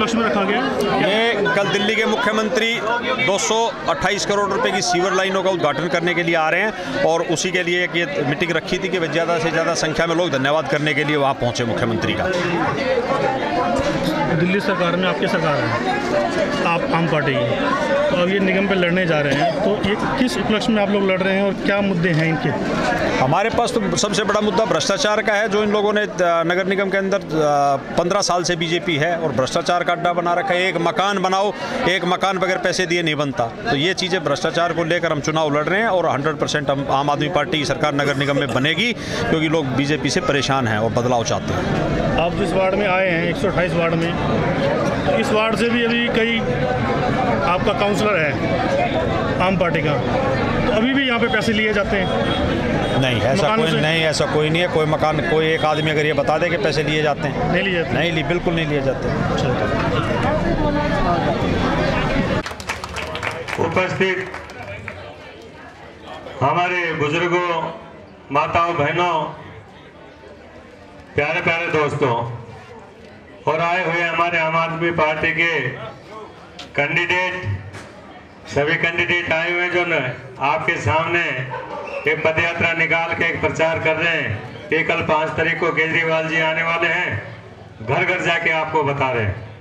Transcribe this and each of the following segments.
उपलक्ष्य में रखा गया? ये कल दिल्ली के मुख्यमंत्री 228 करोड़ रुपए की सीवर लाइनों का उद्घाटन करने के लिए आ रहे हैं और उसी के लिए ये मीटिंग रखी थी कि ज़्यादा से ज़्यादा संख्या में लोग धन्यवाद करने के लिए वहाँ पहुँचे मुख्यमंत्री का। दिल्ली सरकार में आपकी सरकार है, आप आम पार्टी की, तो अब ये निगम पे लड़ने जा रहे हैं, तो ये किस उपलक्ष्य में आप लोग लड़ रहे हैं और क्या मुद्दे हैं इनके? हमारे पास तो सबसे बड़ा मुद्दा भ्रष्टाचार का है, जो इन लोगों ने नगर निगम के अंदर 15 साल से बीजेपी है और भ्रष्टाचार का अड्डा बना रखा है। एक मकान बनाओ, एक मकान बगैर पैसे दिए नहीं बनता। तो ये चीज़ें भ्रष्टाचार को लेकर हम चुनाव लड़ रहे हैं और 100% हम आम आदमी पार्टी की सरकार नगर निगम में बनेगी, क्योंकि लोग बीजेपी से परेशान हैं और बदलाव चाहते हैं। आप जिस वार्ड में आए हैं 128 वार्ड में, इस वार्ड से भी अभी कई आपका काउंसलर है आम पार्टी का, तो अभी भी यहाँ पे पैसे लिए जाते हैं? नहीं, ऐसा कोई नहीं है। कोई मकान, कोई एक आदमी अगर ये बता दे कि पैसे लिए जाते हैं, नहीं लिए जाते? नहीं, बिल्कुल नहीं लिए जाते। उपस्थित हमारे बुजुर्गों, माताओं, बहनों, प्यारे प्यारे दोस्तों और आए हुए हमारे आम आदमी पार्टी के कैंडिडेट, सभी कैंडिडेट आए हुए जो आपके सामने एक पदयात्रा निकाल के एक प्रचार कर रहे हैं कि कल 5 तारीख को केजरीवाल जी आने वाले हैं, घर घर जाके आपको बता रहे हैं।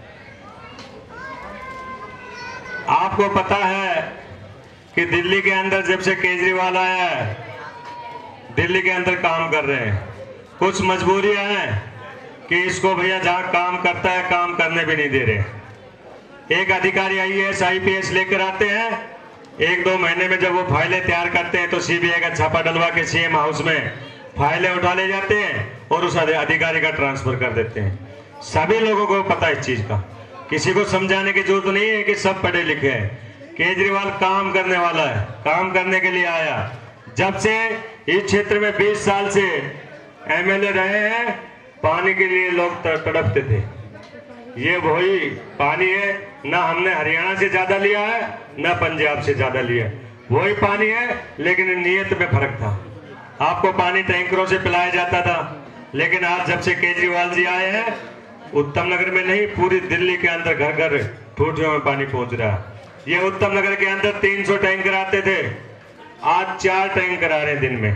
आपको पता है कि दिल्ली के अंदर जब से केजरीवाल आया है, दिल्ली के अंदर काम कर रहे हैं। कुछ मजबूरियां हैं कि इसको भैया जहां काम करता है काम करने भी नहीं दे रहे। एक अधिकारी IAS IPS लेकर आते हैं, 1-2 महीने में जब वो फाइलें तैयार करते हैं तो CBI का छापा डलवा के CM हाउस में फाइलें उठा ले जाते हैं और उस अधिकारी का ट्रांसफर कर देते हैं। सभी लोगों को पता है इस चीज का, किसी को समझाने की जरूरत नहीं है कि सब पढ़े लिखे हैं। केजरीवाल काम करने वाला है, काम करने के लिए आया। जब से इस क्षेत्र में 20 साल से MLA रहे हैं, पानी के लिए लोग तड़पते थे। ये वही पानी है, ना हमने हरियाणा से ज्यादा लिया है ना पंजाब से ज्यादा लिया है, वही पानी है, लेकिन नीयत में फर्क था। आपको पानी टैंकरों से पिलाया जाता था, लेकिन आज जब से केजरीवाल जी आए हैं, उत्तम नगर में नहीं पूरी दिल्ली के अंदर घर घर ठूठियों में पानी पहुंच रहा है। ये उत्तम नगर के अंदर 300 टैंकर आते थे, आज 4 टैंकर आ रहे हैं दिन में।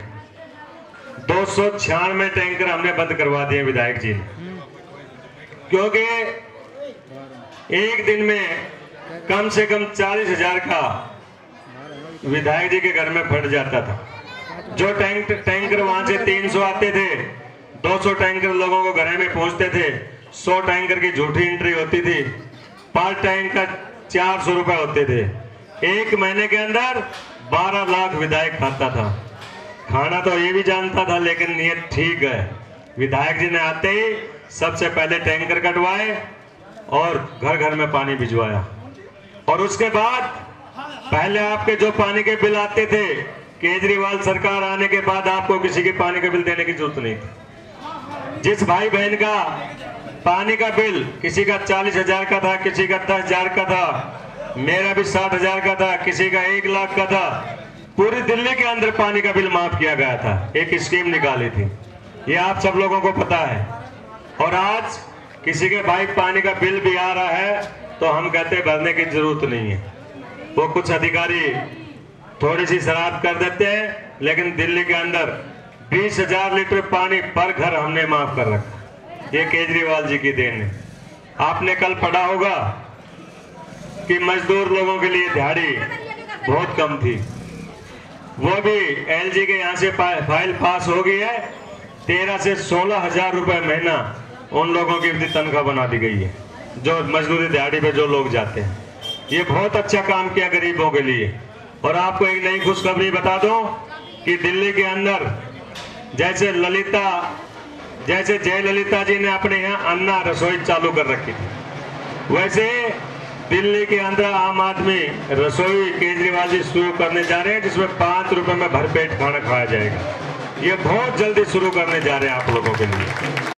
296 टैंकर हमने बंद करवा दिए विधायक जी ने, क्योंकि एक दिन में कम से कम 40,000 का विधायक जी के घर में फट जाता था। जो टैंकर वहां से 300 आते थे, 200 टैंकर लोगों को घर में पहुंचते थे, 100 टैंकर की झूठी एंट्री होती थी, पर टैंकर 400 रुपए होते थे। एक महीने के अंदर 12 लाख विधायक खाता था। खाना तो ये भी जानता था, लेकिन नियत ठीक है। विधायक जी ने आते ही सबसे पहले टैंकर कटवाए और घर घर में पानी भिजवाया। और उसके बाद पहले आपके जो पानी के बिल आते थे, केजरीवाल सरकार आने के बाद आपको किसी के पानी का बिल देने की जरूरत नहीं थी। जिस भाई बहन का पानी का बिल किसी का 40,000 का था, किसी का 10,000 का था, मेरा भी 60,000 का था, किसी का 1 लाख का था, पूरी दिल्ली के अंदर पानी का बिल माफ किया गया था। एक स्कीम निकाली थी, ये आप सब लोगों को पता है। और आज किसी के भाई पानी का बिल भी आ रहा है तो हम कहते हैं भरने की जरूरत नहीं है। वो कुछ अधिकारी थोड़ी सी शराब कर देते हैं, लेकिन दिल्ली के अंदर 20,000 लीटर पानी पर घर हमने माफ कर रखा। ये केजरीवाल जी की देन है। आपने कल पढ़ा होगा कि मजदूर लोगों के लिए दिहाड़ी बहुत कम थी, वो भी LG के यहाँ से फाइल पास हो गई है। 13 से 16,000 रुपए महीना उन लोगों की तनख्वाह बना दी गई है जो मजदूरी दिहाड़ी पे जो लोग जाते हैं। ये बहुत अच्छा काम किया गरीबों के लिए। और आपको एक नई खुशखबरी बता दूं कि दिल्ली के अंदर जैसे जयललिता जी ने अपने यहाँ अन्ना रसोई चालू कर रखी थी, वैसे दिल्ली के अंदर आम आदमी रसोई केजरीवाल जी शुरू करने जा रहे हैं, जिसमें 5 रुपए में भरपेट खाना खाया जाएगा। ये बहुत जल्दी शुरू करने जा रहे हैं आप लोगों के लिए।